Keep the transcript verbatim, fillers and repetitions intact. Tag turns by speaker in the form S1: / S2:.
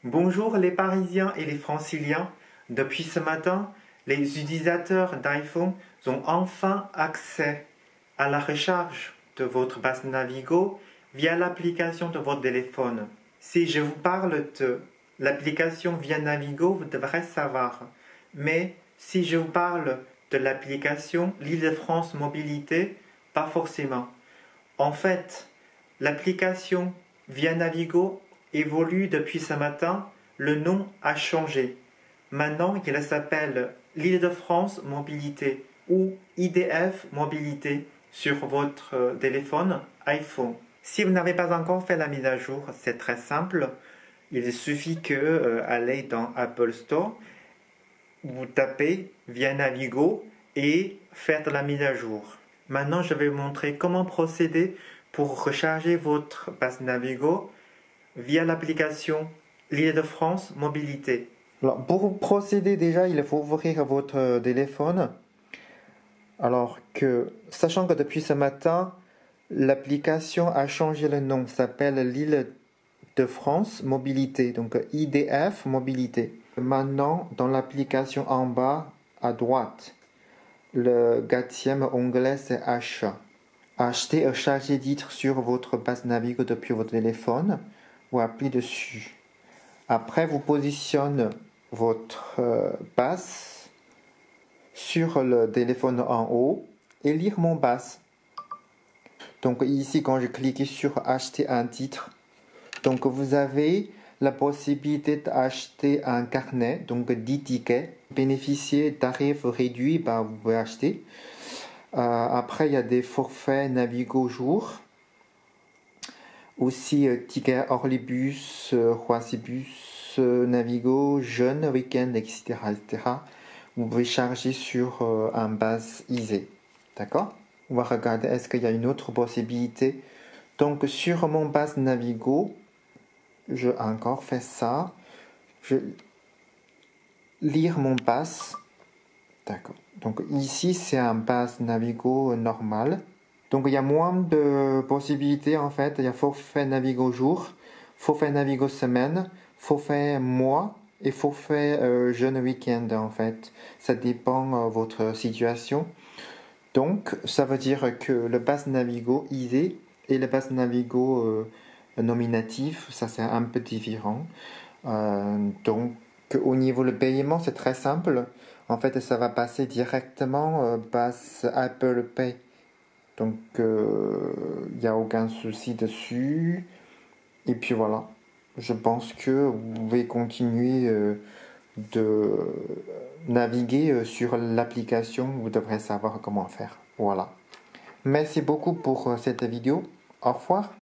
S1: Bonjour les Parisiens et les Franciliens. Depuis ce matin, les utilisateurs d'iPhone ont enfin accès à la recharge de votre pass Navigo via l'application de votre téléphone. Si je vous parle de l'application via Navigo, vous devrez savoir. Mais si je vous parle de l'application l'Île-de-France Mobilité, pas forcément. En fait, l'application via Navigo évolue depuis ce matin. Le nom a changé. Maintenant, il s'appelle l'Île-de-France Mobilité ou I D F Mobilité sur votre téléphone iPhone. Si vous n'avez pas encore fait la mise à jour, c'est très simple. Il suffit que euh, allez dans Apple Store, vous tapez via Navigo et faites la mise à jour. Maintenant, je vais vous montrer comment procéder pour recharger votre pass Navigo via l'application l'Île-de-France Mobilité. Alors, pour procéder déjà, il faut ouvrir votre téléphone. Alors que, sachant que depuis ce matin, l'application a changé le nom, s'appelle l'Île-de-France Mobilité, donc I D F Mobilité. Maintenant, dans l'application en bas à droite, le quatrième onglet c'est Achat. Acheter et charger titre sur votre pass Navigo depuis votre téléphone ou appuyer dessus. Après, vous positionnez votre euh, pass sur le téléphone en haut et lire mon pass. Donc ici, quand je clique sur acheter un titre, donc vous avez la possibilité d'acheter un carnet, donc dix tickets. Bénéficier tarif réduit, bah, vous pouvez acheter. Euh, après, il y a des forfaits Navigo jour. Aussi, euh, tickets Orlibus, euh, Roissybus, euh, Navigo, Jeune, Week-end, et cetera, et cetera. Vous pouvez charger sur euh, un base Easy. D'accord? On va regarder est-ce qu'il y a une autre possibilité. Donc, sur mon base Navigo, je encore fais ça. Je lire mon pass. D'accord. Donc ici, c'est un pass Navigo normal. Donc il y a moins de possibilités en fait. Il y a forfait Navigo jour, forfait Navigo semaine, forfait mois et forfait euh, jeune week-end en fait. Ça dépend de euh, votre situation. Donc ça veut dire que le pass Navigo Easy et le pass Navigo euh, nominatif, ça c'est un peu différent. Euh, donc au niveau du paiement, c'est très simple. En fait, ça va passer directement euh, passe Apple Pay. Donc, il euh, n'y a aucun souci dessus. Et puis voilà. Je pense que vous pouvez continuer euh, de naviguer euh, sur l'application. Vous devrez savoir comment faire. Voilà. Merci beaucoup pour euh, cette vidéo. Au revoir.